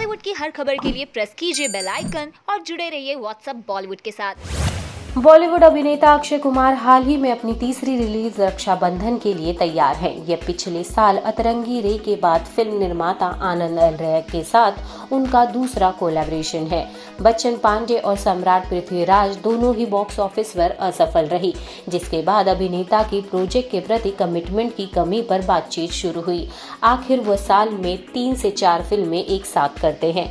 बॉलीवुड की हर खबर के लिए प्रेस कीजिए बेल आइकन और जुड़े रहिए व्हाट्सएप बॉलीवुड के साथ। बॉलीवुड अभिनेता अक्षय कुमार हाल ही में अपनी तीसरी रिलीज रक्षाबंधन के लिए तैयार हैं। यह पिछले साल अतरंगी रे के बाद फिल्म निर्माता आनंद एल रय के साथ उनका दूसरा कोलैबोरेशन है। बच्चन पांडे और सम्राट पृथ्वीराज दोनों ही बॉक्स ऑफिस पर असफल रही, जिसके बाद अभिनेता की प्रोजेक्ट के प्रति कमिटमेंट की कमी पर बातचीत शुरू हुई। आखिर वह साल में 3 से 4 फिल्में एक साथ करते हैं।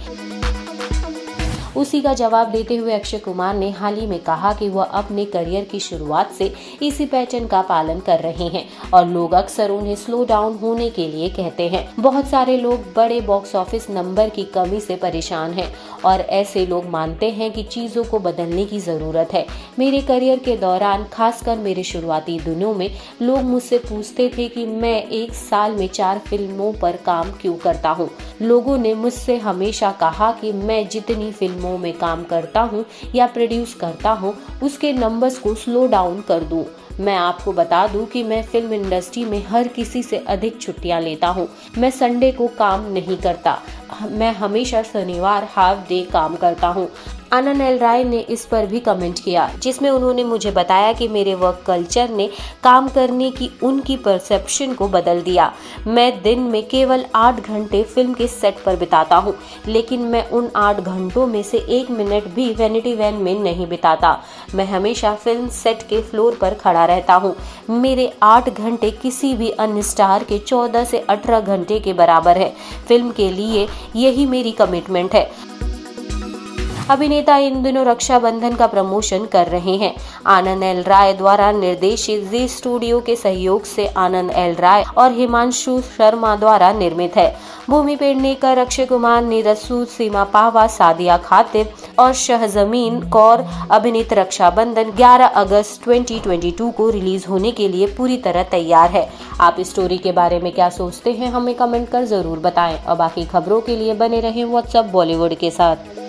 उसी का जवाब देते हुए अक्षय कुमार ने हाल ही में कहा कि वह अपने करियर की शुरुआत से इसी पैटर्न का पालन कर रहे हैं और लोग अक्सर उन्हें स्लो डाउन होने के लिए कहते हैं। बहुत सारे लोग बड़े बॉक्स ऑफिस नंबर की कमी से परेशान हैं और ऐसे लोग मानते हैं कि चीजों को बदलने की जरूरत है। मेरे करियर के दौरान, खासकर मेरे शुरुआती दिनों में, लोग मुझसे पूछते थे कि मैं एक साल में 4 फिल्मों पर काम क्यों करता हूँ। लोगों ने मुझसे हमेशा कहा कि मैं जितनी फिल्मों में काम करता हूं या प्रोड्यूस करता हूं, उसके नंबर्स को स्लो डाउन कर दूं। मैं आपको बता दूं कि मैं फिल्म इंडस्ट्री में हर किसी से अधिक छुट्टियां लेता हूं। मैं संडे को काम नहीं करता, मैं हमेशा शनिवार हाफ डे काम करता हूं। आनंद एल रय ने इस पर भी कमेंट किया, जिसमें उन्होंने मुझे बताया कि मेरे वर्क कल्चर ने काम करने की उनकी परसेप्शन को बदल दिया। मैं दिन में केवल 8 घंटे फिल्म के सेट पर बिताता हूं, लेकिन मैं उन 8 घंटों में से 1 मिनट भी वैनिटी वैन में नहीं बिताता। मैं हमेशा फिल्म सेट के फ्लोर पर खड़ा रहता हूं। मेरे 8 घंटे किसी भी अन्य स्टार के 14 से 18 घंटे के बराबर है। फिल्म के लिए यही मेरी कमिटमेंट है। अभिनेता इन दिनों रक्षाबंधन का प्रमोशन कर रहे हैं। आनंद एल रय द्वारा निर्देशित जी स्टूडियो के सहयोग से आनंद एल रय और हिमांशु शर्मा द्वारा निर्मित है। भूमि पेडनेकर, अक्षय कुमार, नीरज सूद, सीमा पावा, सादिया खातिब और शहजमीन कौर अभिनीत रक्षाबंधन 11 अगस्त 2022 को रिलीज होने के लिए पूरी तरह तैयार है। आप इस स्टोरी के बारे में क्या सोचते हैं, हमें कमेंट कर जरूर बताएं और बाकी खबरों के लिए बने रहें व्हाट्सएप बॉलीवुड के साथ।